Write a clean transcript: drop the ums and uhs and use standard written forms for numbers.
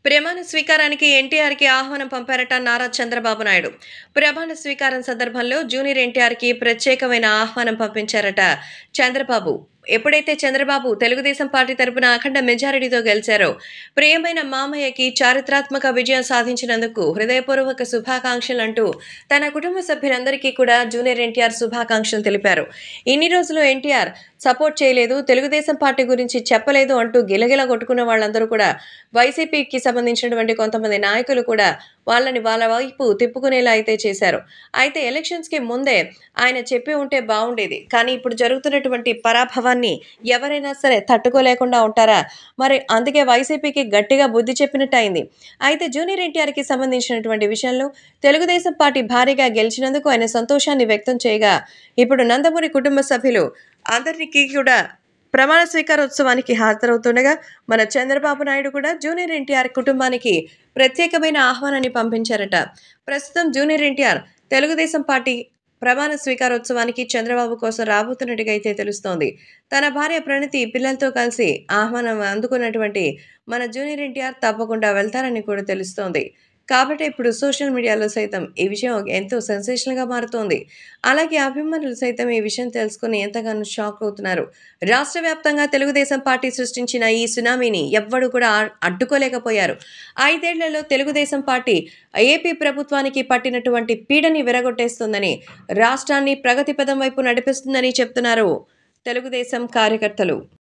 ప్రమాణ స్వీకారానికి ఎన్టీఆర్‌కి ఆహ్వానం పంపారట నారా చంద్రబాబు నాయుడు. ప్రమాణ స్వీకారం సందర్భంలో జూనియర్ ఎన్టీఆర్‌కి ప్రత్యేకమైన ఆహ్వానం పంపించారట చంద్రబాబు. ఎప్పుడైతే చంద్రబాబు తెలుగుదేశం పార్టీ తరపున అఖండ మెజారిటీతో గెలిచారో, ప్రియమైన మామయ్యకి చారిత్రాత్మక విజయం సాధించినందుకు హృదయపూర్వక శుభాకాంక్షలంటూ తన కుటుంబ సభ్యులందరికీ కూడా జూనియర్ ఎన్టీఆర్ శుభాకాంక్షలు తెలిపారు. ఇన్ని రోజులు ఎన్టీఆర్ సపోర్ట్ చేయలేదు, తెలుగుదేశం పార్టీ గురించి చెప్పలేదు అంటూ గిలగిల కొట్టుకున్న వాళ్ళందరూ కూడా వైసీపీకి సంబంధించినటువంటి కొంతమంది నాయకులు కూడా వాళ్ళని వాళ్ళ వైపు తిప్పుకునేలా అయితే చేశారు. అయితే ఎలక్షన్స్‌కి ముందే ఆయన చెప్పి ఉంటే బావుండేది. కానీ ఇప్పుడు జరుగుతున్నటువంటి పరాభవాన్ని ఎవరైనా సరే తట్టుకోలేకుండా ఉంటారా? మరి అందుకే వైసీపీకి గట్టిగా బుద్ధి చెప్పినట్టయింది. అయితే జూనియర్ ఎన్టీఆర్‌కి సంబంధించినటువంటి విషయంలో తెలుగుదేశం పార్టీ భారీగా గెలిచినందుకు ఆయన సంతోషాన్ని వ్యక్తం చేయగా, ఇప్పుడు నందమూరి కుటుంబ సభ్యులు అందరికీ కూడా ప్రమాణ స్వీకారోత్సవానికి హాజరవుతుండగా, మన చంద్రబాబు నాయుడు కూడా జూనియర్ ఎన్టీఆర్ కుటుంబానికి ప్రత్యేకమైన ఆహ్వానాన్ని పంపించారట. ప్రస్తుతం జూనియర్ ఎన్టీఆర్ తెలుగుదేశం పార్టీ ప్రమాణ స్వీకారోత్సవానికి చంద్రబాబు కోసం రాబోతున్నట్టుగా అయితే తెలుస్తోంది. తన భార్య ప్రణతి పిల్లలతో కలిసి ఆహ్వానం అందుకున్నటువంటి మన జూనియర్ ఎన్టీఆర్ తప్పకుండా వెళ్తారని కూడా తెలుస్తోంది. కాబట్టి ఇప్పుడు సోషల్ మీడియాలో సైతం ఈ విషయం ఎంతో సెన్సేషనల్‌గా మారుతోంది. అలాగే అభిమానులు సైతం ఈ విషయం తెలుసుకొని ఎంతగానో షాక్ అవుతున్నారు. రాష్ట్ర వ్యాప్తంగా తెలుగుదేశం పార్టీ సృష్టించిన ఈ సునామీని ఎవ్వడు కూడా అడ్డుకోలేకపోయారు. 5 ఏళ్లలో తెలుగుదేశం పార్టీ ఏపీ ప్రభుత్వానికి పట్టినటువంటి పీడని విరగొట్టేస్తుందని, రాష్ట్రాన్ని ప్రగతి పథం వైపు నడిపిస్తుందని చెప్తున్నారు తెలుగుదేశం కార్యకర్తలు.